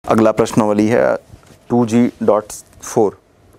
अगला प्रश्नावली है 2G.4।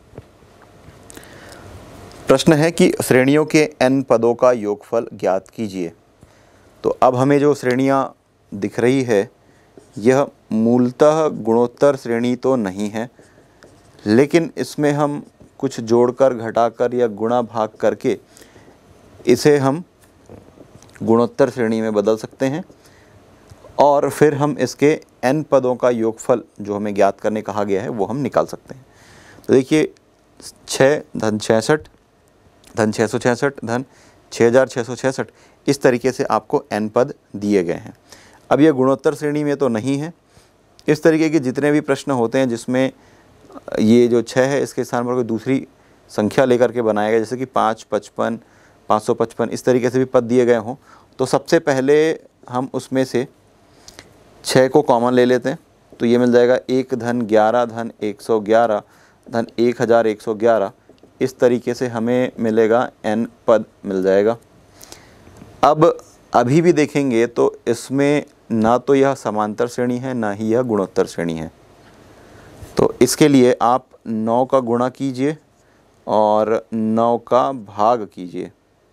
प्रश्न है कि श्रेणियों के n पदों का योगफल ज्ञात कीजिए। तो अब हमें जो श्रेणियाँ दिख रही है यह मूलतः गुणोत्तर श्रेणी तो नहीं है, लेकिन इसमें हम कुछ जोड़कर, घटाकर या गुणा भाग करके इसे हम गुणोत्तर श्रेणी में बदल सकते हैं और फिर हम इसके n पदों का योगफल जो हमें ज्ञात करने कहा गया है वो हम निकाल सकते हैं। तो देखिए 6 धन 66 धन 666 धन 6666 इस तरीके से आपको n पद दिए गए हैं। अब यह गुणोत्तर श्रेणी में तो नहीं है। इस तरीके के जितने भी प्रश्न होते हैं जिसमें ये जो 6 है इसके स्थान पर कोई दूसरी संख्या लेकर के बनाया गया, जैसे कि 5, 55, 555 इस तरीके से भी पद दिए गए हों, तो सबसे पहले हम उसमें से 6 को कॉमन ले लेते हैं। तो ये मिल जाएगा 1 धन 11 धन 111 धन 1111। इस तरीके से हमें मिलेगा n पद मिल जाएगा। अब अभी भी देखेंगे तो इसमें ना तो यह समांतर श्रेणी है ना ही यह गुणोत्तर श्रेणी है। तो इसके लिए आप 9 का गुणा कीजिए और 9 का भाग कीजिए।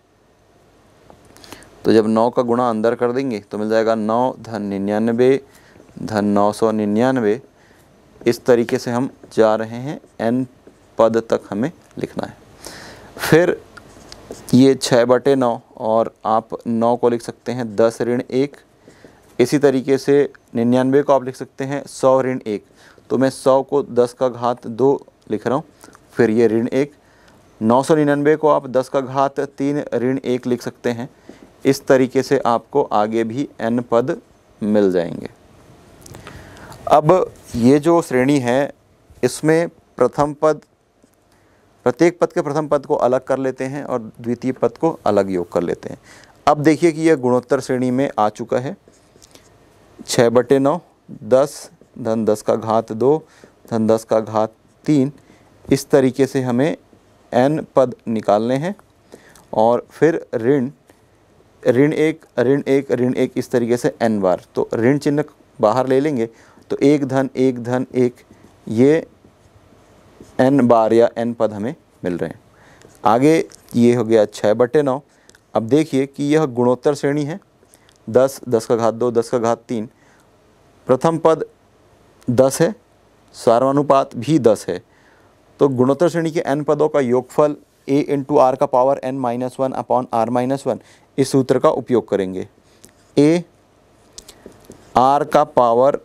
तो जब 9 का गुणा अंदर कर देंगे तो मिल जाएगा 9 धन 99 धन 999। इस तरीके से हम जा रहे हैं, n पद तक हमें लिखना है। फिर ये 6/9 और आप 9 को लिख सकते हैं 10 ऋण 1। इसी तरीके से 99 को आप लिख सकते हैं 100 ऋण 1। तो मैं 100 को 10 का घात 2 लिख रहा हूँ, फिर ये ऋण 1। 999 को आप 10 का घात 3 ऋण 1 लिख सकते हैं। इस तरीके से आपको आगे भी n पद मिल जाएंगे। अब ये जो श्रेणी है इसमें प्रथम पद, प्रत्येक पद के प्रथम पद को अलग कर लेते हैं और द्वितीय पद को अलग योग कर लेते हैं। अब देखिए कि यह गुणोत्तर श्रेणी में आ चुका है। 6/9 10 धन 10 का घात 2 धन 10 का घात 3। इस तरीके से हमें n पद निकालने हैं और फिर ऋण 1 ऋण 1 ऋण 1 इस तरीके से n बार। तो ऋण चिन्ह बाहर ले लेंगे तो 1 धन 1 धन 1 ये n बार या n पद हमें मिल रहे हैं। आगे ये हो गया 6/9। अब देखिए कि यह गुणोत्तर श्रेणी है। 10 10 का घात 2 10 का घात 3। प्रथम पद 10 है, सार्वनुपात भी 10 है। तो गुणोत्तर श्रेणी के n पदों का योगफल a इंटू आर का पावर n-1 अपॉन r-1 इस सूत्र का उपयोग करेंगे। a r का पावर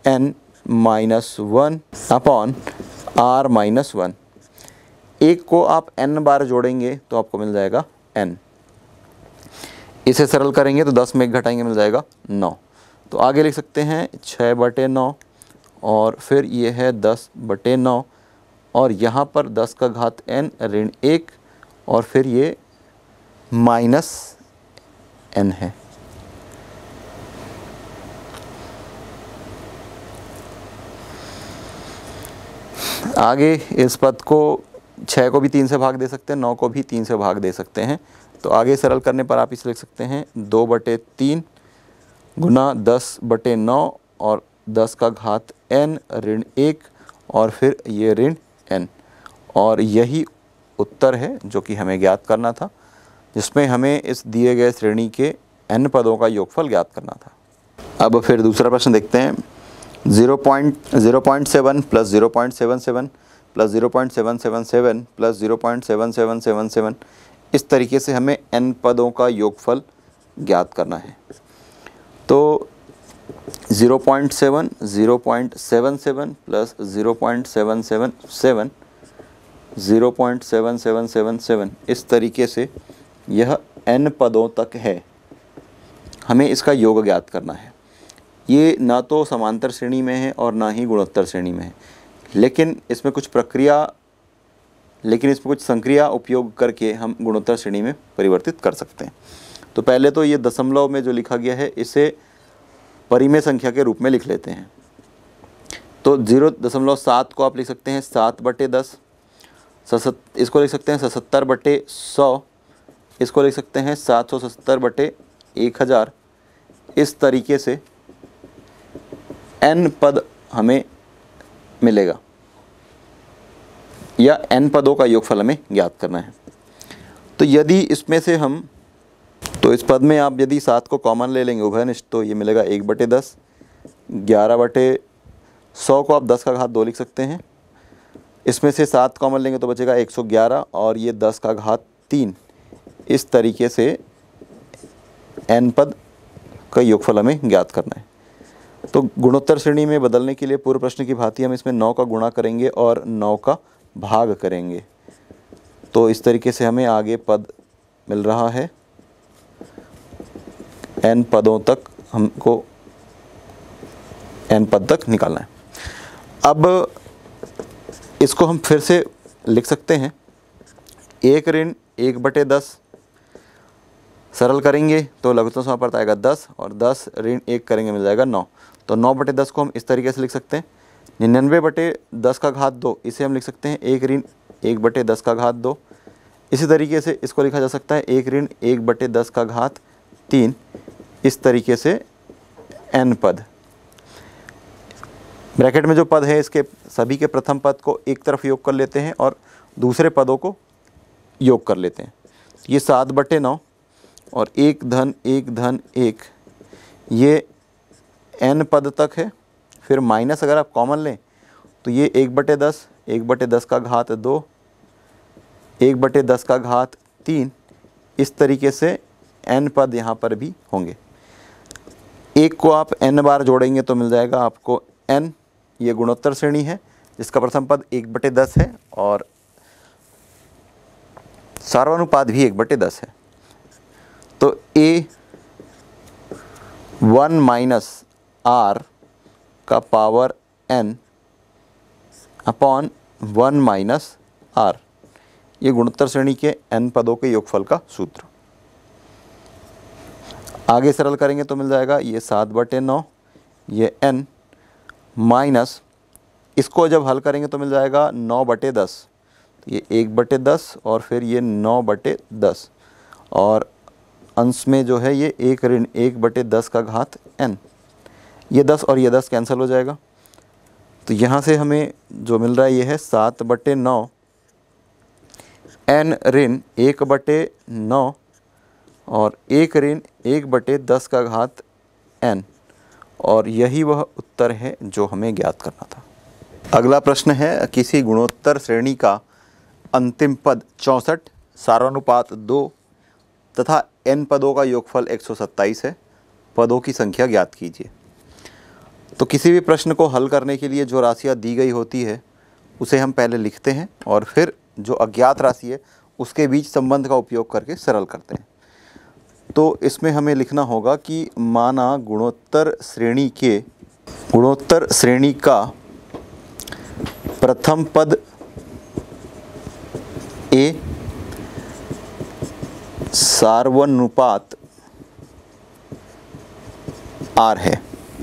n-1 अपॉन r-1। एक को आप n बार जोड़ेंगे तो आपको मिल जाएगा n। इसे सरल करेंगे तो 10 में 1 घटाएंगे मिल जाएगा 9। तो आगे लिख सकते हैं 6/9 और फिर ये है 10/9 और यहाँ पर 10 का घात n ऋण 1 और फिर ये माइनस n है। आगे इस पद को 6 को भी 3 से भाग दे सकते हैं, 9 को भी 3 से भाग दे सकते हैं। तो आगे सरल करने पर आप इसे लिख सकते हैं 2/3 गुना 10/9 और 10 का घात n ऋण 1 और फिर ये ऋण n। और यही उत्तर है जो कि हमें ज्ञात करना था, जिसमें हमें इस दिए गए श्रेणी के n पदों का योगफल ज्ञात करना था। अब फिर दूसरा प्रश्न देखते हैं। 0.7 प्लस 0.77 प्लस 0.777 प्लस 0.7777 इस तरीके से हमें n पदों का योगफल ज्ञात करना है। तो 0.7 0.77 प्लस 0.777 0.7777 इस तरीके से यह n पदों तक है। हमें इसका योग ज्ञात करना है। ये ना तो समांतर श्रेणी में है और ना ही गुणोत्तर श्रेणी में है, लेकिन इसमें कुछ संक्रिया उपयोग करके हम गुणोत्तर श्रेणी में परिवर्तित कर सकते हैं। तो पहले तो ये दशमलव में जो लिखा गया है इसे परिमेय संख्या के रूप में लिख लेते हैं। तो 0.7 को आप लिख सकते हैं 7/10। इसको लिख सकते हैं 77/100। इसको लिख सकते हैं 770/1000। इस तरीके से n पद हमें मिलेगा, या n पदों का योगफल हमें ज्ञात करना है। तो यदि इसमें से हम, तो इस पद में आप यदि 7 को कॉमन ले लेंगे उभयनिष्ठ, तो ये मिलेगा 1/10, 11/100 को आप 10 का घात 2 लिख सकते हैं। इसमें से 7 कॉमन लेंगे तो बचेगा 111 और ये 10 का घात 3। इस तरीके से n पद का योगफल हमें ज्ञात करना है। तो गुणोत्तर श्रेणी में बदलने के लिए पूर्व प्रश्न की भांति हम इसमें 9 का गुणा करेंगे और 9 का भाग करेंगे। तो इस तरीके से हमें आगे पद मिल रहा है। n पदों तक हमको n पद तक निकालना है। अब इसको हम फिर से लिख सकते हैं, 1 ऋण 1/10 सरल करेंगे तो लघुत्तम समापवर्त आएगा 10 और 10 ऋण 1 करेंगे मिल जाएगा 9। तो 9/10 को हम इस तरीके से लिख सकते हैं, 99/10 का घात 2, इसे हम लिख सकते हैं 1 ऋण 1/10 का घात 2। इसी तरीके से इसको लिखा जा सकता है 1 ऋण 1/10 का घात 3। इस तरीके से n पद, ब्रैकेट में जो पद है इसके सभी के प्रथम पद को एक तरफ योग कर लेते हैं और दूसरे पदों को योग कर लेते हैं। ये 7/9 और 1 धन 1 धन 1, ये n पद तक है। फिर माइनस अगर आप कॉमन लें तो ये 1/10, 1/10 का घात 2, 1/10 का घात 3। इस तरीके से n पद यहाँ पर भी होंगे। 1 को आप n बार जोड़ेंगे तो मिल जाएगा आपको n। ये गुणोत्तर श्रेणी है जिसका प्रथम पद 1/10 है और सार्वनुपात भी 1/10 है। तो a1 माइनस r का power n upon 1 minus r, ये गुणोत्तर श्रेणी के n पदों के योगफल का सूत्र। आगे सरल करेंगे तो मिल जाएगा ये 7/9, ये n माइनस, इसको जब हल करेंगे तो मिल जाएगा 9/10, ये 1/10 और फिर ये 9/10 और अंश में जो है ये 1 ऋण 1/10 का घात n। ये 10 और ये 10 कैंसिल हो जाएगा। तो यहाँ से हमें जो मिल रहा है ये है 7/9 n ऋण 1/9 और 1 ऋण 1/10 का घात n, और यही वह उत्तर है जो हमें ज्ञात करना था। अगला प्रश्न है, किसी गुणोत्तर श्रेणी का अंतिम पद 64, सार्वनुपात 2 तथा n पदों का योगफल 127 है। पदों की संख्या ज्ञात कीजिए। तो किसी भी प्रश्न को हल करने के लिए जो राशियाँ दी गई होती है उसे हम पहले लिखते हैं और फिर जो अज्ञात राशि है उसके बीच संबंध का उपयोग करके सरल करते हैं। तो इसमें हमें लिखना होगा कि माना गुणोत्तर श्रेणी का प्रथम पद a सार्वनुपात r है।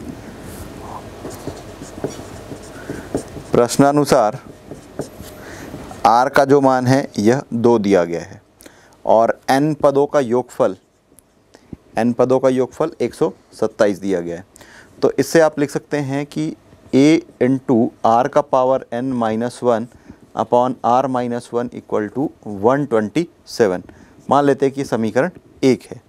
प्रश्नानुसार r का जो मान है यह 2 दिया गया है और n पदों का योगफल 127 दिया गया है। तो इससे आप लिख सकते हैं कि a इंटू r का power n-1 upon r-1 equal to 127। मान लेते हैं कि समीकरण 1 है।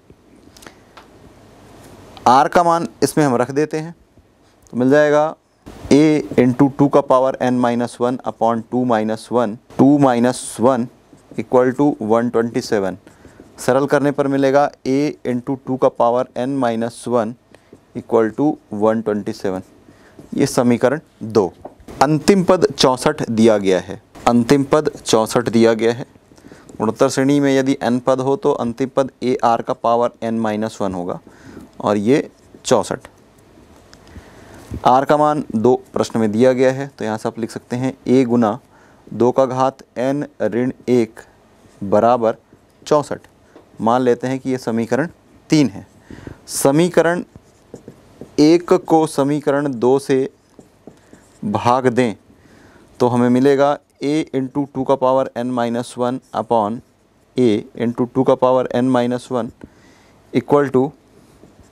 r का मान इसमें हम रख देते हैं तो मिल जाएगा a इंटू 2 का power n-1 upon 2 - 1 equal to 127। सरल करने पर मिलेगा a इंटू 2 का पावर n-1 इक्वल टू 127। ये समीकरण 2। अंतिम पद 64 दिया गया है। अंतिम पद 64 दिया गया है। गुणोत्तर श्रेणी में यदि n पद हो तो अंतिम पद a r का पावर n-1 होगा और ये 64। r का मान 2 प्रश्न में दिया गया है तो यहाँ से आप लिख सकते हैं a गुना 2 का घात n ऋण 1 बराबर 64। मान लेते हैं कि ये समीकरण 3 है। समीकरण 1 को समीकरण 2 से भाग दें तो हमें मिलेगा a इंटू 2 का power n-1 upon a into 2 का power n-1 equal to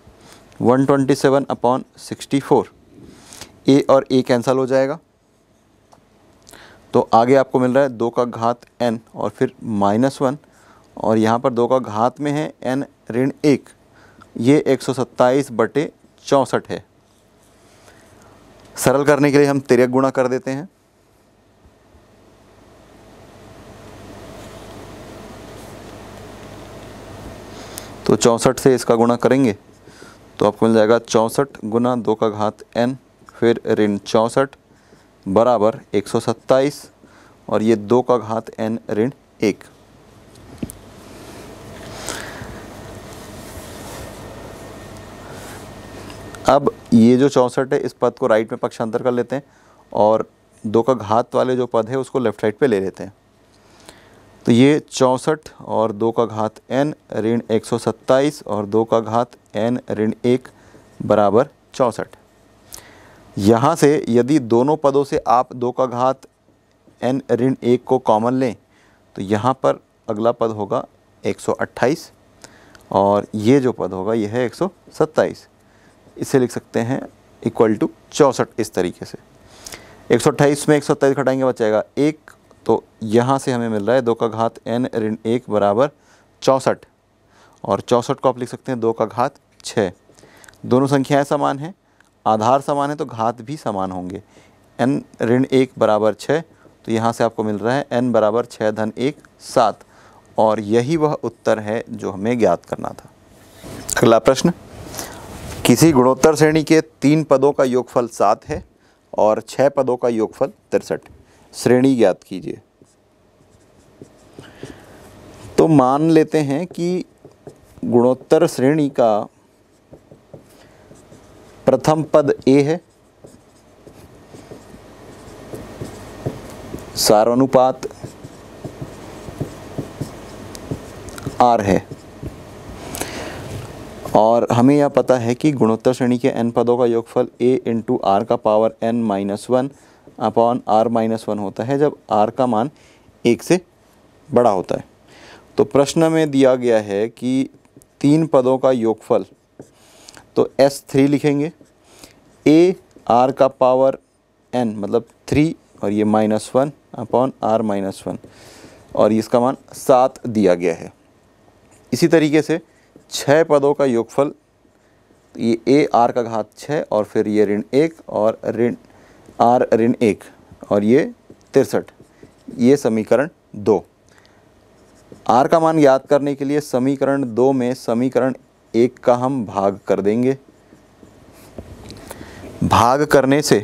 127 upon 64। a और a कैंसिल हो जाएगा तो आगे आपको मिल रहा है 2 का घात n और फिर -1, और यहाँ पर 2 का घात में है n ऋण 1, ये 127/64 है। सरल करने के लिए हम तिर्यक गुणा कर देते हैं। तो 64 से इसका गुणा करेंगे तो आपको मिल जाएगा 64 गुना 2 का घात n फिर ऋण 64 बराबर 127, और ये 2 का घात n ऋण 1। अब ये जो 64 है इस पद को राइट में पक्षांतर कर लेते हैं और 2 का घात वाले जो पद है उसको लेफ्ट साइड पे ले लेते हैं। तो ये 64 और 2 का घात n ऋण 127 और 2 का घात n ऋण 1 बराबर 64। यहाँ से यदि दोनों पदों से आप 2 का घात n ऋण 1 को कॉमन लें तो यहाँ पर अगला पद होगा 128 और ये जो पद होगा यह है 127। इसे लिख सकते हैं इक्वल टू 64 इस तरीके से। 128 में 127 घटाएंगे बचेगा 1, तो यहाँ से हमें मिल रहा है 2 का घात n ऋण 1 बराबर 64, और 64 को आप लिख सकते हैं 2 का घात 6। दोनों संख्याएं समान हैं, आधार समान है तो घात भी समान होंगे। n ऋण 1 बराबर 6, तो यहाँ से आपको मिल रहा है n बराबर 6 धन 1 7, और यही वह उत्तर है जो हमें ज्ञात करना था। अगला प्रश्न, किसी गुणोत्तर श्रेणी के 3 पदों का योगफल 7 है और 6 पदों का योगफल 63, श्रेणी ज्ञात कीजिए। तो मान लेते हैं कि गुणोत्तर श्रेणी का प्रथम पद a है, सारानुपात r है, और हमें यह पता है कि गुणोत्तर श्रेणी के n पदों का योगफल a इंटू r का पावर n-1 अपॉन r-1 होता है जब r का मान 1 से बड़ा होता है। तो प्रश्न में दिया गया है कि 3 पदों का योगफल, तो s3 लिखेंगे, a r का पावर n मतलब 3 और ये -1 अपॉन r-1, और इसका मान 7 दिया गया है। इसी तरीके से 6 पदों का योगफल, ये a r का घात 6 और फिर ये ऋण 1 और ऋण r ऋण 1 और ये 63, ये समीकरण 2। r का मान याद करने के लिए समीकरण 2 में समीकरण 1 का हम भाग कर देंगे। भाग करने से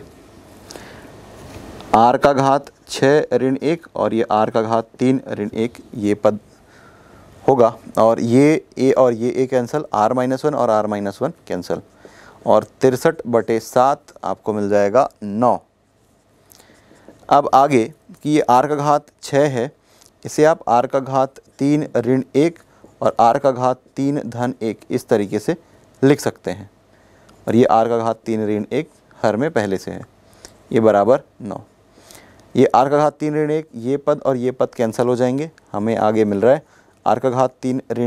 r का घात 6 ऋण 1 और ये r का घात 3 ऋण 1 ये पद होगा, और ये a और ये a कैंसिल, r-1 और r-1 कैंसिल, और 63/7 आपको मिल जाएगा 9। अब आगे कि ये r का घात 6 है, इसे आप r का घात 3 ऋण 1 और r का घात 3 धन 1 इस तरीके से लिख सकते हैं, और ये r का घात 3 ऋण 1 हर में पहले से है, ये बराबर 9। ये r का घात 3 ऋण 1 ये पद और ये पद कैंसिल हो जाएंगे, हमें आगे मिल रहा है r का घात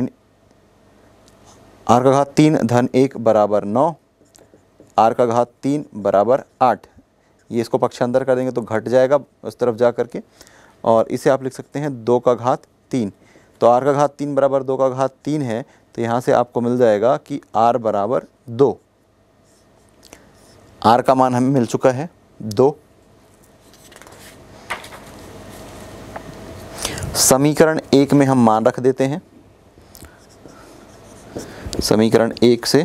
3 धन 1 बराबर 9, r का घात 3 बराबर 8। ये इसको पक्षांतर कर देंगे तो घट जाएगा उस तरफ जा करके, और इसे आप लिख सकते हैं 2 का घात 3। तो r का घात 3 बराबर 2 का घात 3 है, तो यहाँ से आपको मिल जाएगा कि r बराबर 2। r का मान हमें मिल चुका है 2। समीकरण 1 में हम मान रख देते हैं। समीकरण 1 से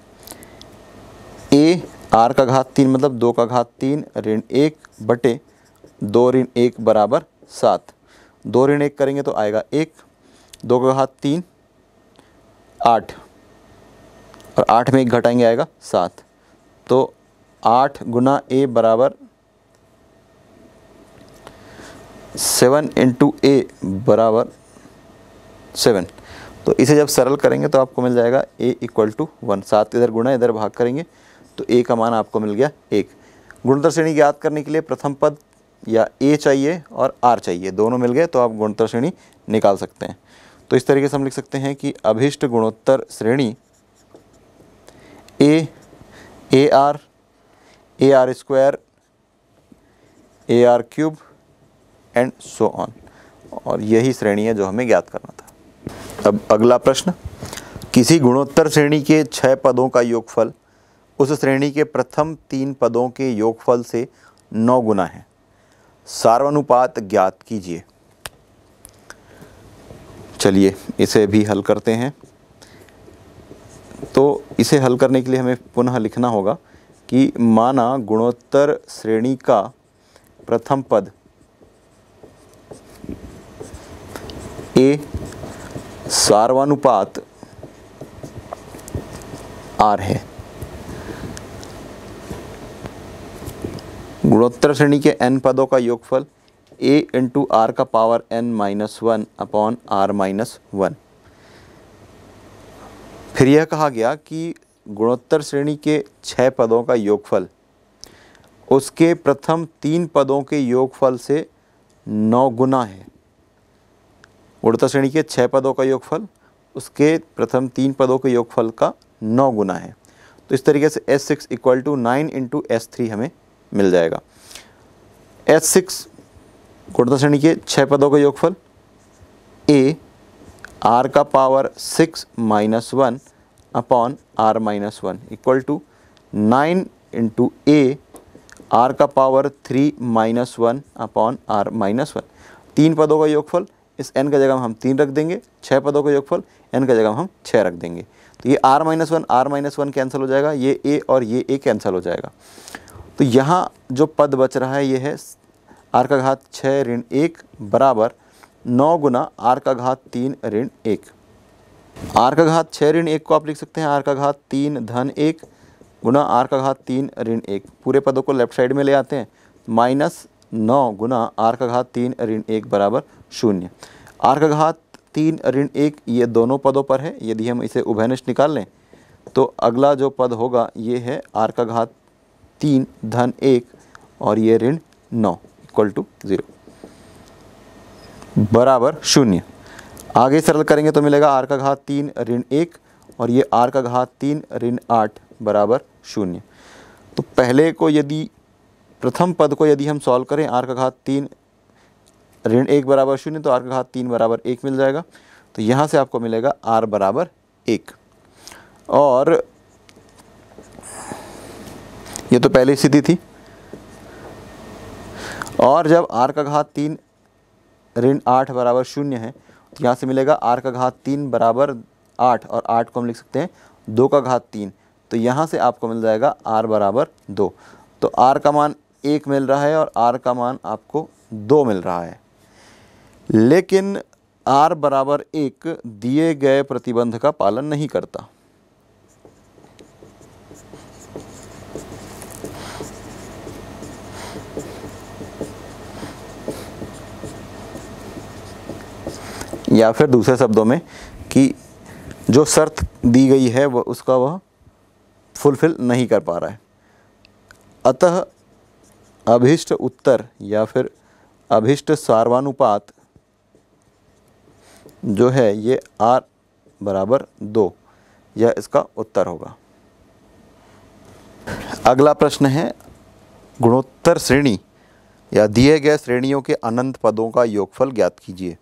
a r का घात 3 मतलब 2 का घात 3 ऋण 1 बटे 2 ऋण 1 बराबर 7। 2 ऋण 1 करेंगे तो आएगा 1, 2 का घात 3 8, और 8 में 1 घटाएंगे आएगा 7। तो 8 गुना a बराबर 7 इंटू a बराबर 7। तो इसे जब सरल करेंगे तो आपको मिल जाएगा a इक्वल टू 1। 7 इधर गुणा इधर भाग करेंगे तो a का मान आपको मिल गया 1। गुणोत्तर श्रेणी ज्ञात करने के लिए प्रथम पद या a चाहिए और r चाहिए, दोनों मिल गए तो आप गुणोत्तर श्रेणी निकाल सकते हैं। तो इस तरीके से हम लिख सकते हैं कि अभिष्ट गुणोत्तर श्रेणी a r square a r cube and so on. और यही श्रेणी है जो हमें ज्ञात करना था। अब अगला प्रश्न, किसी गुणोत्तर श्रेणी के 6 पदों का योगफल उस श्रेणी के प्रथम 3 पदों के योगफल से 9 गुना है, सार्वनुपात ज्ञात कीजिए। चलिए इसे भी हल करते हैं। तो इसे हल करने के लिए हमें पुनः लिखना होगा कि माना गुणोत्तर श्रेणी का प्रथम पद ए सार्वनुपात आर है। गुणोत्तर श्रेणी के n पदों का योगफल a इंटू आर का पावर n-1 अपॉन r-1। फिर यह कहा गया कि गुणोत्तर श्रेणी के 6 पदों का योगफल उसके प्रथम 3 पदों के योगफल से 9 गुना है। गुणोत्तर श्रेणी के 6 पदों का योगफल उसके प्रथम 3 पदों के योगफल का 9 गुना है। तो इस तरीके से S6 equal to 9 into S3 हमें मिल जाएगा। S6 गुणोत्तर श्रेणी के 6 पदों का योगफल A r का power 6-1 upon r-1 equal to 9 into A r का पावर 3-1 अपॉन r-1। 3 पदों का योगफल, इस n का जगह हम 3 रख देंगे, 6 पदों का योगफल n का जगह हम 6 रख देंगे। तो ये r-1 कैंसिल हो जाएगा, ये a और ये a कैंसिल हो जाएगा। तो यहाँ जो पद बच रहा है ये है r का घात 6 ऋण 1 बराबर 9 गुना r का घात 3 ऋण 1। r का घात 6 ऋण 1 को आप लिख सकते हैं r का घात 3 धन 1 गुना r का घात 3 ऋण 1। पूरे पदों को लेफ्ट साइड में ले आते हैं, -9 गुना r का घात 3 ऋण 1 बराबर 0। r का घात 3 ऋण 1 ये दोनों पदों पर है। यदि हम इसे उभयनिष्ठ निकाल लें तो अगला जो पद होगा ये है r का घात 3 धन 1 और ये ऋण 9 इक्वल टू 0 बराबर 0। आगे सरल करेंगे तो मिलेगा r का घात 3 ऋण 1 और ये r का घात 3 ऋण 8 बराबर 0। तो पहले को यदि प्रथम पद को यदि हम सॉल्व करें r का घात 3 ऋण 1 बराबर 0 तो r का घात 3 बराबर 1 मिल जाएगा। तो यहाँ से आपको मिलेगा r बराबर 1। और ये तो पहली स्थिति थी। और जब r का घात 3 ऋण 8 बराबर 0 है तो यहाँ से मिलेगा r का घात 3 बराबर 8 और 8 को हम लिख सकते हैं 2 का घात 3। तो यहाँ से आपको मिल जाएगा r बराबर 2। तो r का मान 1 मिल रहा है और r का मान आपको 2 मिल रहा है। लेकिन r बराबर 1 दिए गए प्रतिबंध का पालन नहीं करता। या फिर दूसरे शब्दों में कि जो शर्त दी गई है वह फुलफिल नहीं कर पा रहा है। अतः अभीष्ट उत्तर या फिर अभीष्ट सार्वनुपात जो है ये r बराबर 2, यह इसका उत्तर होगा। अगला प्रश्न है, गुणोत्तर श्रेणी या दिए गए श्रेणियों के अनंत पदों का योगफल ज्ञात कीजिए।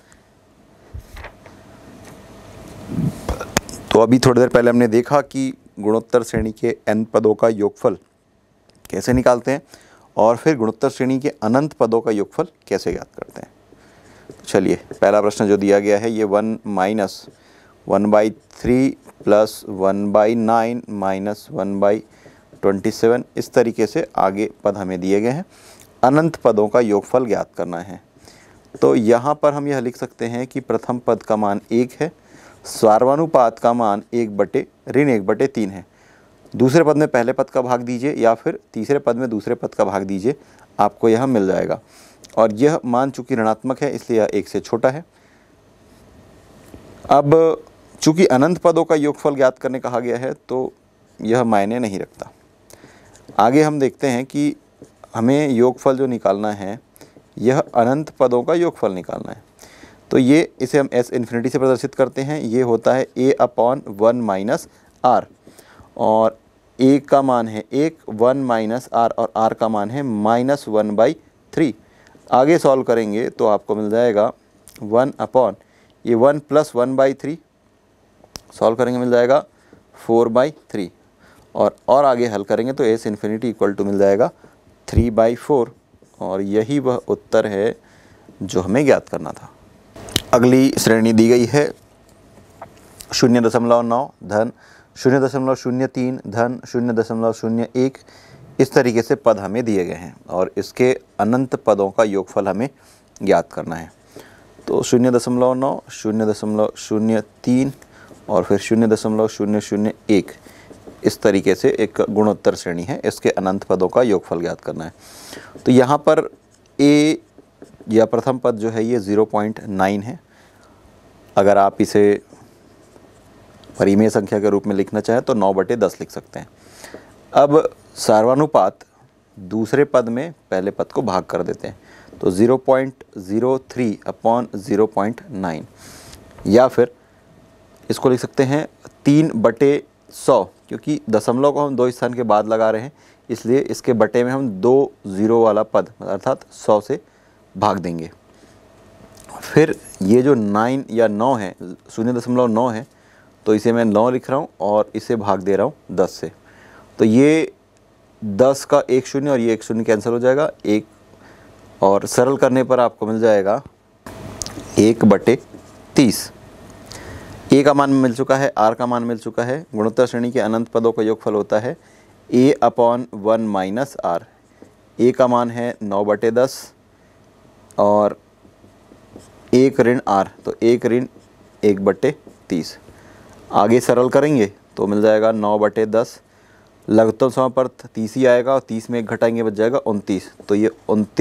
तो अभी थोड़ी देर पहले हमने देखा कि गुणोत्तर श्रेणी के n पदों का योगफल कैसे निकालते हैं और फिर गुणोत्तर श्रेणी के अनंत पदों का योगफल कैसे ज्ञात करते हैं। तो चलिए पहला प्रश्न जो दिया गया है ये 1 माइनस 1/3 प्लस 1/9 माइनस 1/27 इस तरीके से आगे पद हमें दिए गए हैं। अनंत पदों का योगफल ज्ञात करना है। तो यहाँ पर हम यह लिख सकते हैं कि प्रथम पद का मान 1 है, सार्वनुपात का मान 1/3 है। दूसरे पद में पहले पद का भाग दीजिए या फिर तीसरे पद में दूसरे पद का भाग दीजिए, आपको यह मिल जाएगा। और यह मान चूंकि ऋणात्मक है इसलिए यह 1 से छोटा है। अब चूंकि अनंत पदों का योगफल ज्ञात करने कहा गया है तो यह मायने नहीं रखता। आगे हम देखते हैं कि हमें योगफल जो निकालना है यह अनंत पदों का योगफल निकालना है। तो ये इसे हम s इन्फिनिटी से प्रदर्शित करते हैं। ये होता है a/1 माइनस r और a का मान है 1 1 माइनस r और r का मान है -1/3। आगे सॉल्व करेंगे तो आपको मिल जाएगा 1 अपॉन ये 1 प्लस 1/3, सॉल्व करेंगे मिल जाएगा 4/3, और आगे हल करेंगे तो एस इन्फिनिटी इक्वल टू मिल जाएगा 3/4, और यही वह उत्तर है जो हमें ज्ञात करना था। अगली श्रेणी दी गई है 0.9 धन 0.03 धन 0.01, इस तरीके से पद हमें दिए गए हैं और इसके अनंत पदों का योगफल हमें ज्ञात करना है। तो 0.9, 0.03 और फिर 0.001, इस तरीके से एक गुणोत्तर श्रेणी है, इसके अनंत पदों का योगफल ज्ञात करना है। तो यहाँ पर a या प्रथम पद जो है ये 0.9 है। अगर आप इसे परिमेय संख्या के रूप में लिखना चाहें तो 9/10 लिख सकते हैं। अब सर्वानुपात दूसरे पद में पहले पद को भाग कर देते हैं, तो 0.03 अपॉन 0.9, या फिर इसको लिख सकते हैं 3/100, क्योंकि दशमलव को हम 2 स्थान के बाद लगा रहे हैं, इसलिए इसके बटे में हम 2 0 वाला पद अर्थात 100 से भाग देंगे। फिर ये जो 9 या 9 है, 0.9 है, तो इसे मैं 9 लिख रहा हूँ और इसे भाग दे रहा हूँ 10 से, तो ये 10 का 1 0 और ये 1 0 कैंसिल हो जाएगा, 1, और सरल करने पर आपको मिल जाएगा 1/30। ए का मान मिल चुका है, आर का मान मिल चुका है। गुणोत्तर श्रेणी के अनंत पदों का योगफल होता है a upon 1 minus R. A का मान है 9/10 और 1 ऋण आर, तो 1 ऋण 1/30। आगे सरल करेंगे तो मिल जाएगा 9/10, लघुत्तम समापवर्त 30 ही आएगा और 30 में 1 घटाएंगे बच जाएगा 29, तो ये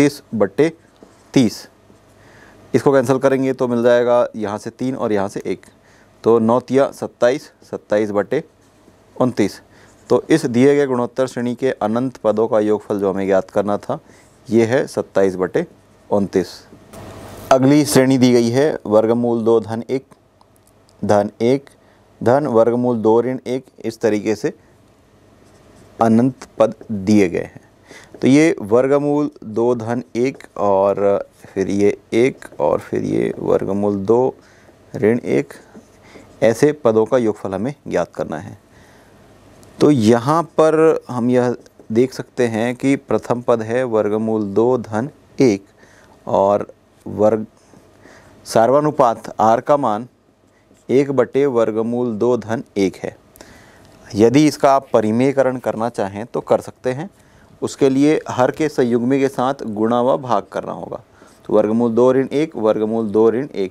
29/30। इसको कैंसिल करेंगे तो मिल जाएगा यहाँ से 3 और यहाँ से 1, तो 9 तिया 27, 27/29। तो इस दिए गए गुणोत्तर श्रेणी के अनंत पदों का योगफल जो हमें ज्ञात करना था ये है 27/29। अगली श्रेणी दी गई है वर्गमूल 2 धन 1 धन 1 धन वर्गमूल 2 ऋण 1, इस तरीके से अनंत पद दिए गए हैं। तो ये वर्गमूल 2 धन 1 और फिर ये 1 और फिर ये वर्गमूल 2 ऋण 1, ऐसे पदों का योगफल हमें ज्ञात करना है। तो यहाँ पर हम यह देख सकते हैं कि प्रथम पद है वर्गमूल 2 धन 1 और वर्ग सर्वानुपात आर का मान 1/वर्गमूल 2 धन 1 है। यदि इसका आप परिमेयकरण करना चाहें तो कर सकते हैं, उसके लिए हर के संयुग्मी के साथ गुणा व भाग करना होगा। तो वर्गमूल 2 ऋण 1 वर्गमूल 2 ऋण 1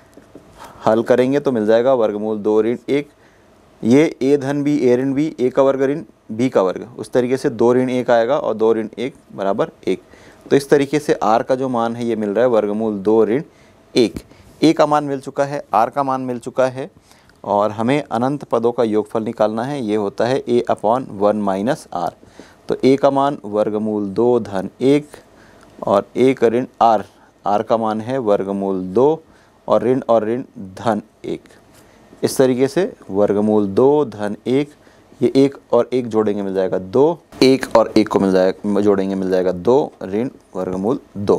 हल करेंगे तो मिल जाएगा वर्गमूल 2 ऋण 1, ये a धन b a ऋण b, a का वर्ग ऋण b का वर्ग, उस तरीके से 2 ऋण 1 आएगा और 2 ऋण 1 बराबर 1। तो इस तरीके से r का जो मान है ये मिल रहा है वर्गमूल 2 ऋण 1। a का मान मिल चुका है, r का मान मिल चुका है, और हमें अनंत पदों का योगफल निकालना है, ये होता है a अपॉन 1 माइनस आर। तो a का मान वर्गमूल 2 धन 1 और 1 ऋण r, r का मान है वर्गमूल 2 और ऋण धन 1। इस तरीके से वर्गमूल 2 धन 1, ये 1 और 1 जोड़ेंगे मिल जाएगा 2, 1 और 1 को मिल जाएगा जोड़ेंगे मिल जाएगा 2 ऋण वर्गमूल 2।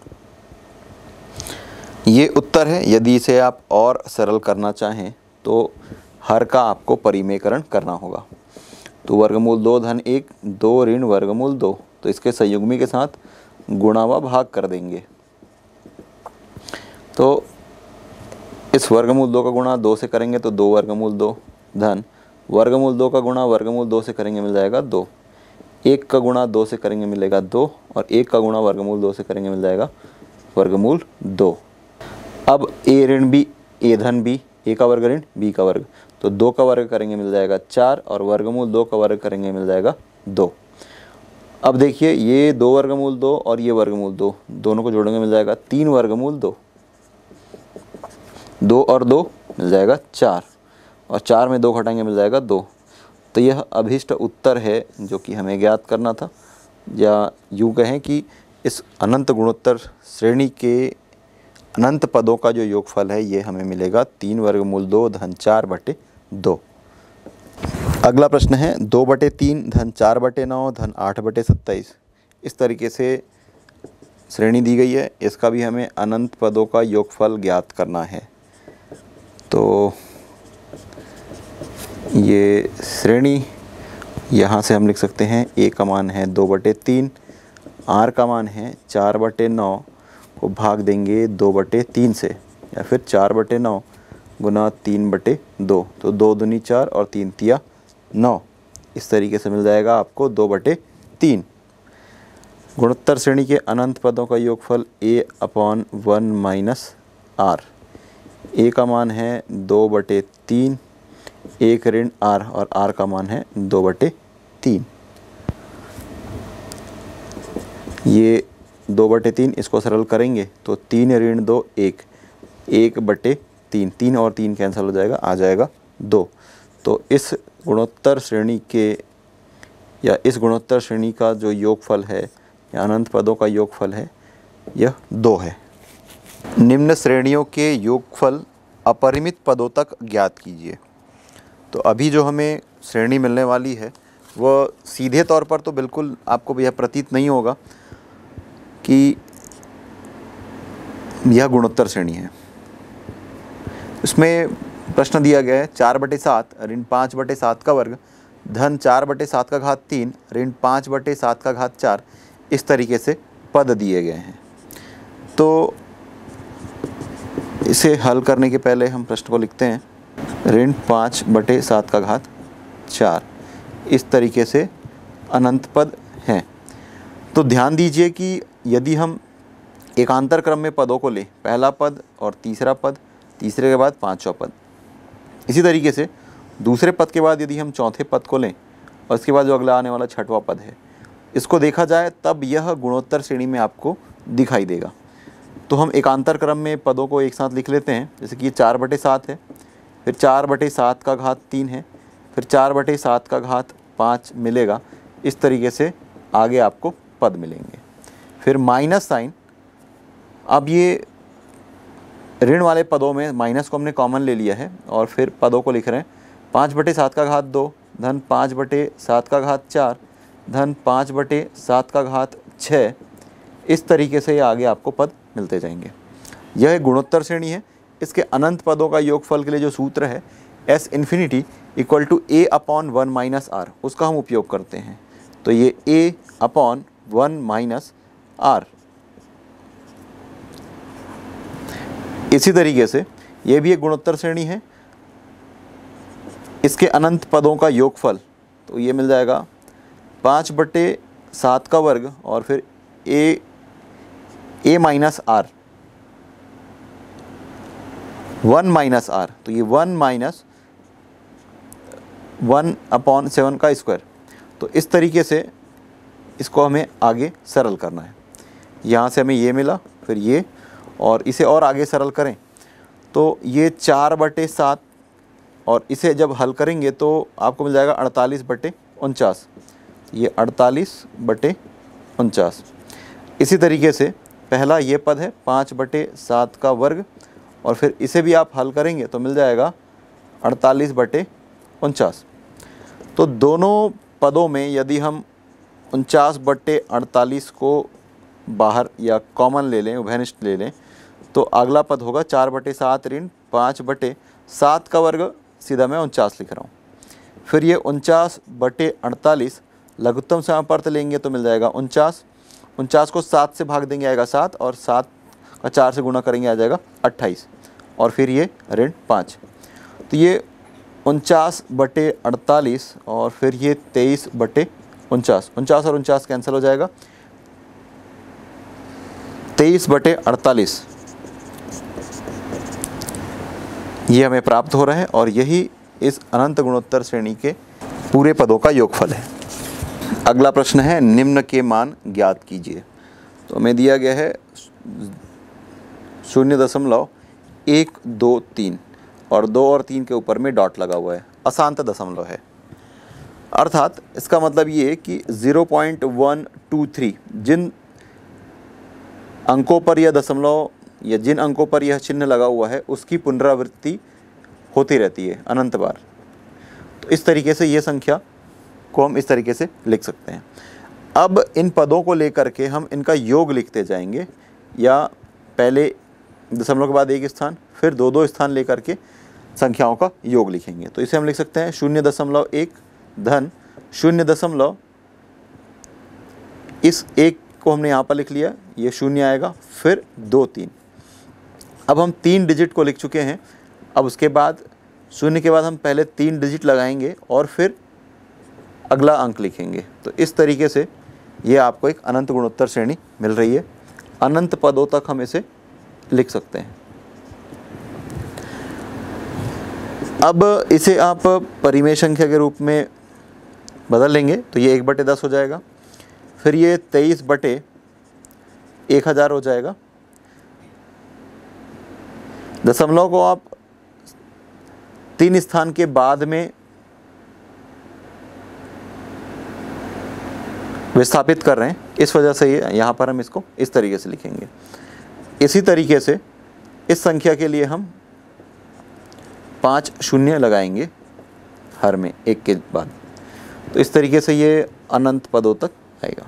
ये उत्तर है। यदि इसे आप और सरल करना चाहें तो हर का आपको परिमेयकरण करना होगा। तो वर्गमूल 2 धन 1 2 ऋण वर्गमूल 2, तो इसके संयुग्मी के साथ गुणा व भाग कर देंगे। तो इस वर्गमूल 2 का गुणा 2 से करेंगे तो 2 वर्गमूल 2 धन वर्गमूल 2 का गुणा वर्गमूल 2 से करेंगे मिल जाएगा 2, 1 का गुणा 2 से करेंगे मिलेगा 2 और 1 का गुणा वर्गमूल 2 से करेंगे मिल जाएगा वर्गमूल 2। अब a ऋण b, a धन b, a का वर्ग ऋण b का वर्ग, तो 2 का वर्ग करेंगे मिल जाएगा 4 और वर्गमूल 2 का वर्ग करेंगे मिल जाएगा 2। अब देखिए ये 2 वर्गमूल 2 और ये वर्गमूल 2, दोनों को जोड़ेंगे मिल जाएगा 3 वर्गमूल 2, 2 और 2 मिल जाएगा 4 और 4 में 2 घटाएंगे मिल जाएगा 2। तो यह अभीष्ट उत्तर है जो कि हमें ज्ञात करना था, या यूँ कहें कि इस अनंत गुणोत्तर श्रेणी के अनंत पदों का जो योगफल है ये हमें मिलेगा 3 वर्गमूल 2 धन 4/2। अगला प्रश्न है 2/3 धन 4/9 धन 8/27। इस तरीके से श्रेणी दी गई है, इसका भी हमें अनंत पदों का योगफल ज्ञात करना है। तो ये श्रेणी यहाँ से हम लिख सकते हैं a का मान है 2/3, r का मान है 4/9 को भाग देंगे 2/3 से, या फिर 4/9 गुना 3/2, तो 2 दूनी 4 और 3 तिया 9, इस तरीके से मिल जाएगा आपको 2/3। गुणोत्तर श्रेणी के अनंत पदों का योगफल a/1 - r। a का मान है 2/3, 1 ऋण r, और r का मान है 2/3। ये 2/3 इसको सरल करेंगे तो 3 ऋण 2 1, 1/3, 3 और 3 कैंसिल हो जाएगा, आ जाएगा 2। तो इस गुणोत्तर श्रेणी के या इस गुणोत्तर श्रेणी का जो योगफल है या अनंत पदों का योगफल है यह 2 है। निम्न श्रेणियों के योगफल अपरिमित पदों तक ज्ञात कीजिए। तो अभी जो हमें श्रेणी मिलने वाली है वह सीधे तौर पर तो बिल्कुल आपको यह प्रतीत नहीं होगा कि यह गुणोत्तर श्रेणी है। इसमें प्रश्न दिया गया है 4/7 ऋण 5/7 का वर्ग धन 4/7 का घात 3 ऋण 5/7 का घात 4, इस तरीके से पद दिए गए हैं। तो इसे हल करने के पहले हम प्रश्न को लिखते हैं। ऋण 5/7 का घात 4, इस तरीके से अनंत पद हैं। तो ध्यान दीजिए कि यदि हम एकांतर क्रम में पदों को लें, पहला पद और तीसरा पद, तीसरे के बाद पांचवा पद, इसी तरीके से दूसरे पद के बाद यदि हम चौथे पद को लें और इसके बाद जो अगला आने वाला छठवां पद है, इसको देखा जाए तब यह गुणोत्तर श्रेणी में आपको दिखाई देगा। तो हम एकांतर क्रम में पदों को एक साथ लिख लेते हैं। जैसे कि ये 4/7 है, फिर 4/7 का घात 3 है, फिर 4/7 का घात 5 मिलेगा। इस तरीके से आगे आपको पद मिलेंगे। फिर माइनस साइन, अब ये ऋण वाले पदों में माइनस को हमने कॉमन ले लिया है और फिर पदों को लिख रहे हैं 5/7 का घात 2 धन 5/7 का घात 4 धन 5/7 का घात 6, इस तरीके से आगे आपको पद मिलते जाएंगे। यह एक गुणोत्तर श्रेणी है। इसके अनंत पदों का योगफल के लिए जो सूत्र है S ∞ = a/1 - r, उसका हम उपयोग करते हैं। तो ये a/1 - r। इसी तरीके से ये भी एक गुणोत्तर श्रेणी है। इसके अनंत पदों का योगफल तो ये मिल जाएगा 5/7 का वर्ग और फिर a - r 1 - r, तो ये 1 - 1/7 का स्क्वायर। तो इस तरीके से इसको हमें आगे सरल करना है। यहाँ से हमें ये मिला, फिर ये, और इसे और आगे सरल करें तो ये 4/7, और इसे जब हल करेंगे तो आपको मिल जाएगा 48/49, ये 48/49। इसी तरीके से पहला ये पद है 5/7 का वर्ग, और फिर इसे भी आप हल करेंगे तो मिल जाएगा 48/49। तो दोनों पदों में यदि हम 49/48 को बाहर या कॉमन ले लें, उभयनिष्ठ ले लें, तो अगला पद होगा 4/7 ऋण 5/7 का वर्ग, सीधा मैं 49 लिख रहा हूँ। फिर ये 49/48 लघुत्तम समापर्त लेंगे तो मिल जाएगा 49। 49 को 7 से भाग देंगे आएगा 7, और 7 का 4 से गुणा करेंगे आ जाएगा 28, और फिर ये ऋण 5। तो ये 49/48 और फिर ये 23/49, 49 और 49 कैंसिल हो जाएगा, 23/48 ये हमें प्राप्त हो रहा है, और यही इस अनंत गुणोत्तर श्रेणी के पूरे पदों का योगफल है। अगला प्रश्न है निम्न के मान ज्ञात कीजिए। तो हमें दिया गया है 0.123 और 2 और 3 के ऊपर में डॉट लगा हुआ है, अशांत दशमलव है। अर्थात इसका मतलब ये कि 0.123 जिन अंकों पर यह दशमलव या जिन अंकों पर यह चिन्ह लगा हुआ है उसकी पुनरावृत्ति होती रहती है अनंत बार। तो इस तरीके से ये संख्या को हम इस तरीके से लिख सकते हैं। अब इन पदों को लेकर के हम इनका योग लिखते जाएंगे, या पहले दशमलव के बाद एक स्थान, फिर दो दो स्थान लेकर के संख्याओं का योग लिखेंगे। तो इसे हम लिख सकते हैं 0.1 धन 0. इस एक को हमने यहाँ पर लिख लिया, ये 0 आएगा, फिर 2 3। अब हम 3 डिजिट को लिख चुके हैं। अब उसके बाद 0 के बाद हम पहले 3 डिजिट लगाएंगे और फिर अगला अंक लिखेंगे। तो इस तरीके से ये आपको एक अनंत गुणोत्तर श्रेणी मिल रही है। अनंत पदों तक हम इसे लिख सकते हैं। अब इसे आप परिमेय संख्या के रूप में बदल लेंगे तो ये 1/10 हो जाएगा, फिर ये 23/1000 हो जाएगा। दशमलव को आप 3 स्थान के बाद में विस्थापित कर रहे हैं, इस वजह से ये यहाँ पर हम इसको इस तरीके से लिखेंगे। इसी तरीके से इस संख्या के लिए हम 5 शून्य लगाएंगे हर में एक के बाद। तो इस तरीके से ये अनंत पदों तक आएगा।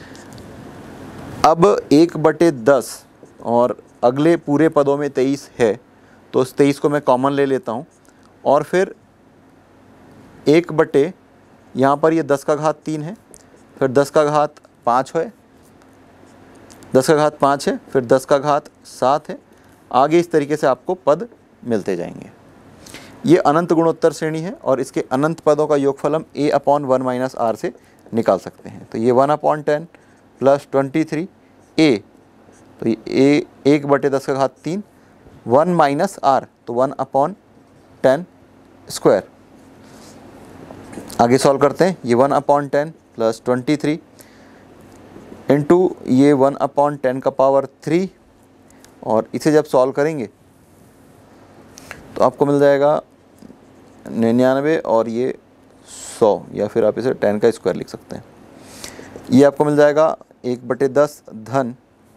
अब 1/10 और अगले पूरे पदों में 23 है, तो उस 23 को मैं कॉमन ले लेता हूँ और फिर 1/, यहाँ पर ये 10 का घात 3 है, फिर 10 का घात 5 है, 10 का घात 5 है, फिर 10 का घात 7 है। आगे इस तरीके से आपको पद मिलते जाएंगे। ये अनंत गुणोत्तर श्रेणी है और इसके अनंत पदों का योगफल हम a/1 - r से निकाल सकते हैं। तो ये 1/10 + 23 a, तो ये 1/10 का घात 3, 1 - r, तो 1/10 स्क्वायर। आगे सॉल्व करते हैं। ये 1/10 + 23 इंटू ये 1/10 का पावर 3, और इसे जब सॉल्व करेंगे तो आपको मिल जाएगा 99 और ये 100, या फिर आप इसे 10 का स्क्वायर लिख सकते हैं। ये आपको मिल जाएगा 1/10 धन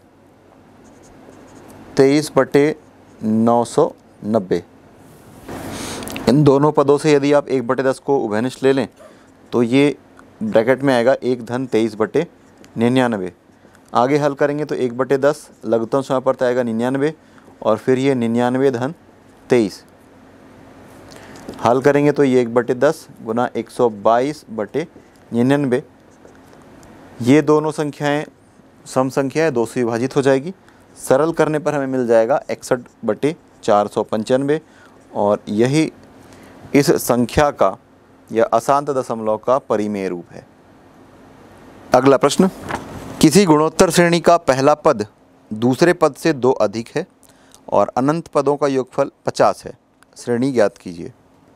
23/990। इन दोनों पदों से यदि आप 1/10 को उभयनिष्ठ ले लें तो ये ब्रैकेट में आएगा 1 धन 23/99। आगे हल करेंगे तो 1/10 लघुत्तम समय पर आएगा 99, और फिर ये 99 धन 23। हल करेंगे तो ये 1/10 गुना 122/99। ये दोनों संख्याएं सम संख्या है, 2 से विभाजित हो जाएगी। सरल करने पर हमें मिल जाएगा 61/495, और यही इस संख्या का या अशांत दशमलव का परिमेय रूप है। अगला प्रश्न, किसी गुणोत्तर श्रेणी का पहला पद दूसरे पद से 2 अधिक है और अनंत पदों का योगफल 50 है, श्रेणी ज्ञात कीजिए।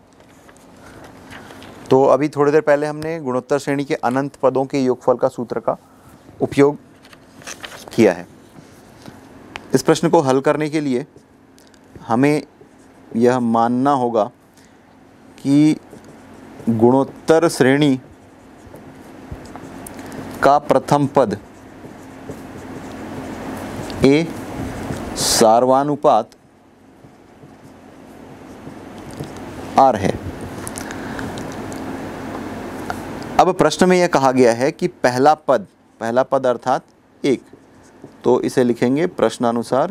तो अभी थोड़ी देर पहले हमने गुणोत्तर श्रेणी के अनंत पदों के योगफल का सूत्र का उपयोग किया है। इस प्रश्न को हल करने के लिए हमें यह मानना होगा कि गुणोत्तर श्रेणी का प्रथम पद a सार्वानुपात r है। अब प्रश्न में यह कहा गया है कि पहला पद अर्थात 1, तो इसे लिखेंगे प्रश्नानुसार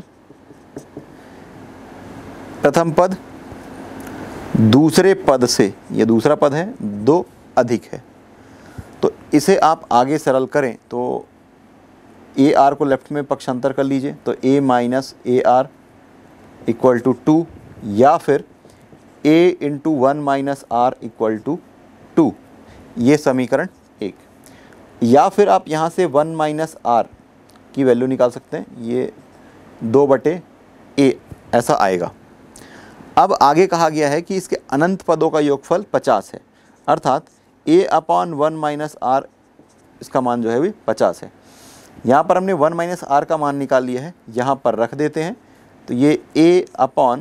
प्रथम पद दूसरे पद से, ये दूसरा पद है, 2 अधिक है। तो इसे आप आगे सरल करें तो ए आर को लेफ्ट में पक्षांतर कर लीजिए, तो a - AR = 2, या फिर a × 1 - r = 2, ये समीकरण 1। या फिर आप यहाँ से 1 - r की वैल्यू निकाल सकते हैं, ये 2/a ऐसा आएगा। अब आगे कहा गया है कि इसके अनंत पदों का योगफल 50 है, अर्थात a/1 - r, इसका मान जो है भी 50 है। यहाँ पर हमने 1 - r का मान निकाल लिया है, यहाँ पर रख देते हैं, तो ये a/2/a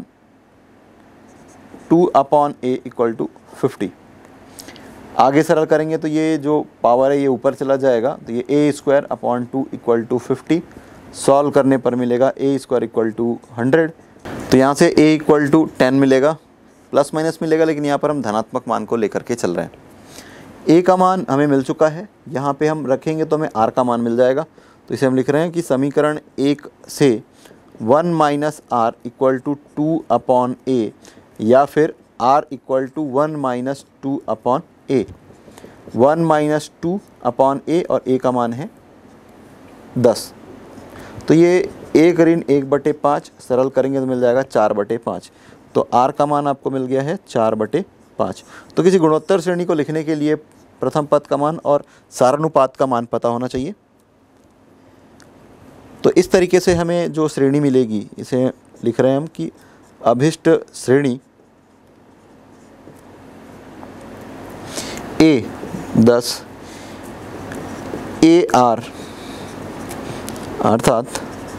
= 50। आगे सरल करेंगे तो ये जो पावर है ये ऊपर चला जाएगा, तो ये a² / 2 = 50। सॉल्व करने पर मिलेगा a² = 100। तो यहाँ से a = 10 मिलेगा, प्लस माइनस मिलेगा, लेकिन यहाँ पर हम धनात्मक मान को लेकर के चल रहे हैं। ए का मान हमें मिल चुका है, यहाँ पे हम रखेंगे तो हमें आर का मान मिल जाएगा। तो इसे हम लिख रहे हैं कि समीकरण 1 से 1 minus R equal to 2 upon A, या फिर R equal to 1 minus 2 upon A. 1 minus 2 upon A और ए का मान है 10। तो ये 1 ऋण 1/5 सरल करेंगे तो मिल जाएगा 4/5। तो आर का मान आपको मिल गया है 4/5। तो किसी गुणोत्तर श्रेणी को लिखने के लिए प्रथम पद का मान और सारानुपात का मान पता होना चाहिए। तो इस तरीके से हमें जो श्रेणी मिलेगी, इसे लिख रहे हैं हम कि अभिष्ट श्रेणी ए 10 ए आर, अर्थात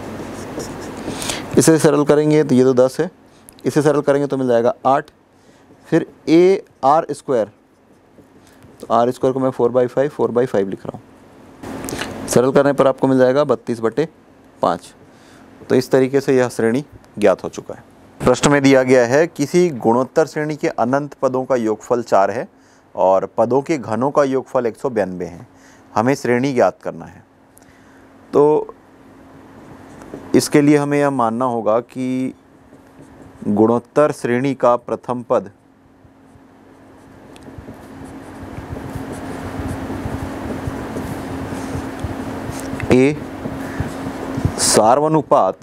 इसे सरल करेंगे तो ये तो 10 है, इसे सरल करेंगे तो मिल जाएगा 8। फिर ए आर स्क्वायर, तो आर स्क्वायर को मैं 4/5 लिख रहा हूँ। सरल करने पर आपको मिल जाएगा 32/5। तो इस तरीके से यह श्रेणी ज्ञात हो चुका है। प्रश्न में दिया गया है किसी गुणोत्तर श्रेणी के अनंत पदों का योगफल 4 है और पदों के घनों का योगफल 192 है, हमें श्रेणी ज्ञात करना है। तो इसके लिए हमें यह मानना होगा कि गुणोत्तर श्रेणी का प्रथम पद ए सार्वनुपात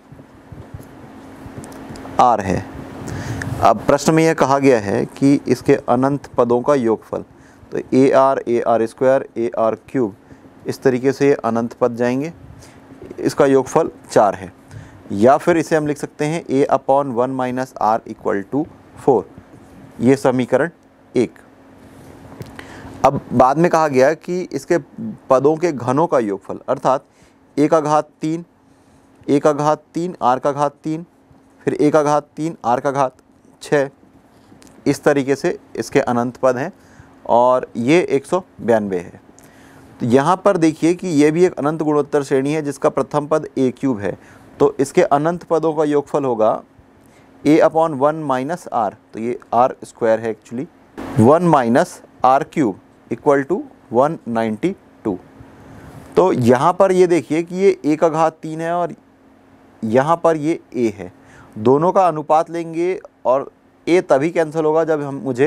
आर है। अब प्रश्न में यह कहा गया है कि इसके अनंत पदों का योगफल, तो A R square, A R cube, इस तरीके से अनंत पद जाएंगे। इसका योगफल 4 है, या फिर इसे हम लिख सकते हैं A upon 1 minus R equal to 4। ये समीकरण 1। अब बाद में कहा गया कि इसके पदों के घनों का योगफल, अर्थात ए का घात 3, ए का घात 3, आर का घात 3, फिर ए का घात 3, आर का घात 6, इस तरीके से इसके अनंत पद हैं और ये 192 है। तो यहाँ पर देखिए कि ये भी एक अनंत गुणोत्तर श्रेणी है जिसका प्रथम पद ए क्यूब है। तो इसके अनंत पदों का योगफल होगा ए अपॉन 1 माइनस आर, तो ये आर स्क्वायर है actually, 1 minus R cube equal to 192। तो यहाँ पर ये देखिए कि ये ए का घात 3 है और यहाँ पर ये ए है। दोनों का अनुपात लेंगे और ए तभी कैंसिल होगा जब मुझे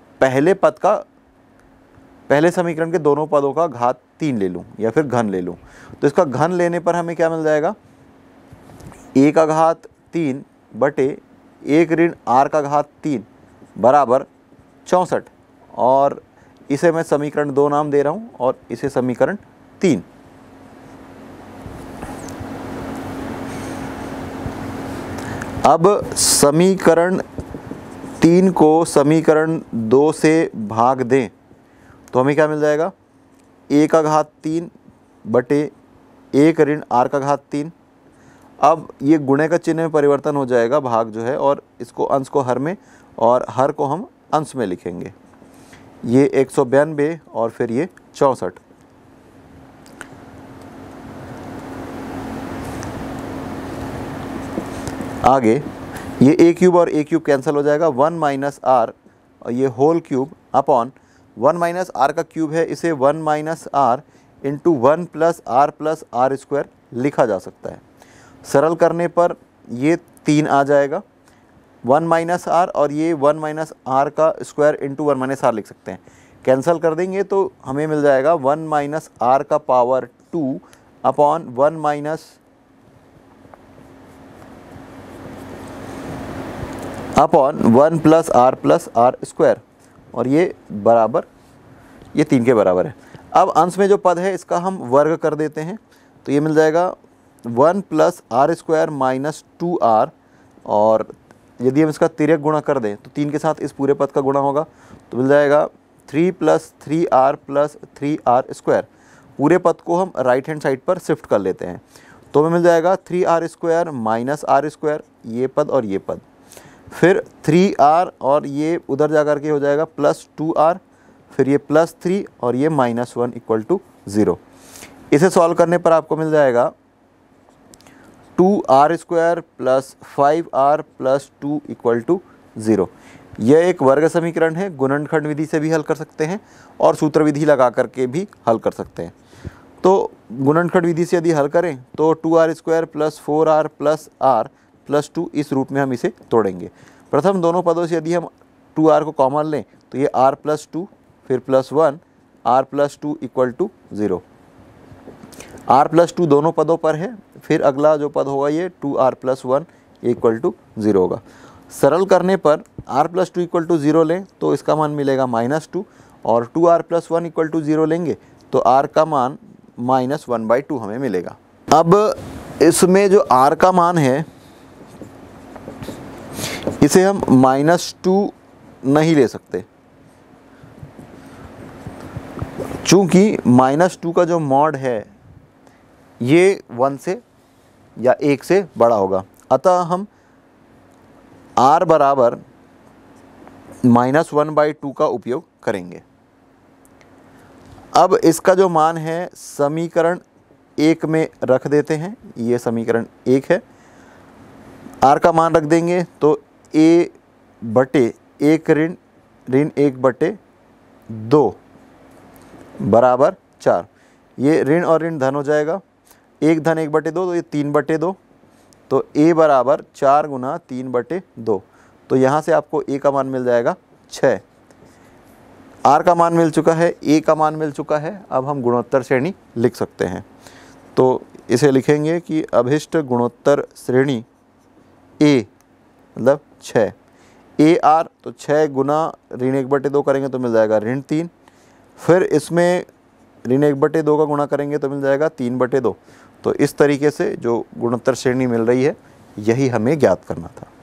पहले समीकरण के दोनों पदों का घात 3 ले लूँ या फिर घन ले लूँ। तो इसका घन लेने पर हमें क्या मिल जाएगा, ए का घात 3 बटे 1 ऋण आर का घात 3 बराबर 64। और इसे मैं समीकरण 2 नाम दे रहा हूँ और इसे समीकरण 3। अब समीकरण 3 को समीकरण 2 से भाग दें तो हमें क्या मिल जाएगा, ए का घात 3 बटे 1 ऋण आर का घात 3। अब ये गुणे का चिन्ह में परिवर्तन हो जाएगा, भाग जो है, और इसको अंश को हर में और हर को हम अंश में लिखेंगे। ये 192 और फिर ये 64। आगे ये ए क्यूब और ए क्यूब कैंसिल हो जाएगा, 1 माइनस आर और ये whole cube upon 1 minus R का क्यूब है, इसे 1 minus R into 1 plus R square लिखा जा सकता है। सरल करने पर ये 3 आ जाएगा, 1 माइनस आर और ये 1 माइनस आर का स्क्वायर इंटू 1 माइनस आर लिख सकते हैं। कैंसिल कर देंगे तो हमें मिल जाएगा 1 माइनस आर का power 2 upon 1 minus upon 1 plus R square, और ये बराबर, ये 3 के बराबर है। अब अंश में जो पद है इसका हम वर्ग कर देते हैं, तो ये मिल जाएगा 1 plus R square minus 2r, और यदि हम इसका तिर्यक गुणा कर दें तो 3 के साथ इस पूरे पद का गुणा होगा, तो मिल जाएगा 3 plus 3r plus 3r square. पूरे पद को हम राइट हैंड साइड पर शिफ्ट कर लेते हैं, तो हमें मिल जाएगा 3r square minus are square, ये पद और ये पद, फिर 3r और ये उधर जा कर के हो जाएगा प्लस 2r, फिर ये प्लस 3 और ये माइनस 1 इक्वल टू 0। इसे सॉल्व करने पर आपको मिल जाएगा 2r square plus 5r plus 2 equal to 0। यह एक वर्ग समीकरण है, गुणनखंड विधि से भी हल कर सकते हैं और सूत्र विधि लगा करके भी हल कर सकते हैं। तो गुणनखंड विधि से यदि हल करें तो 2r² + 4r + r + 2 इस रूप में हम इसे तोड़ेंगे। प्रथम दोनों पदों से यदि हम 2r को कॉमन लें तो ये r + 2 फिर +1 r + 2 = 0। r + 2 दोनों पदों पर है, फिर अगला जो पद होगा ये 2r + 1 = 0 होगा। सरल करने पर r + 2 = 0 लें तो इसका मान मिलेगा -2 और 2r + 1 = 0 लेंगे तो r का मान -1/2 हमें मिलेगा। अब इसमें जो r का मान है इसे हम -2 नहीं ले सकते, चूंकि -2 का जो मॉड है ये 1 से या 1 से बड़ा होगा, अतः हम r बराबर -1/2 का उपयोग करेंगे। अब इसका जो मान है समीकरण 1 में रख देते हैं, ये समीकरण 1 है। r का मान रख देंगे तो a/1 ऋण 1/2 बराबर 4। ये ऋण और ऋण धन हो जाएगा, 1 धन 1/2 तो ये 3/2, तो a बराबर 4 × 3/2। तो यहाँ से आपको a का मान मिल जाएगा 6। r का मान मिल चुका है, a का मान मिल चुका है, अब हम गुणोत्तर श्रेणी लिख सकते हैं। तो इसे लिखेंगे कि अभिष्ट गुणोत्तर श्रेणी a मतलब 6 AR, तो 6 × ऋण 1/2 करेंगे तो मिल जाएगा ऋण 3, फिर इसमें ऋण 1/2 का गुणा करेंगे तो मिल जाएगा 3/2। तो इस तरीके से जो गुणोत्तर श्रेणी मिल रही है यही हमें ज्ञात करना था।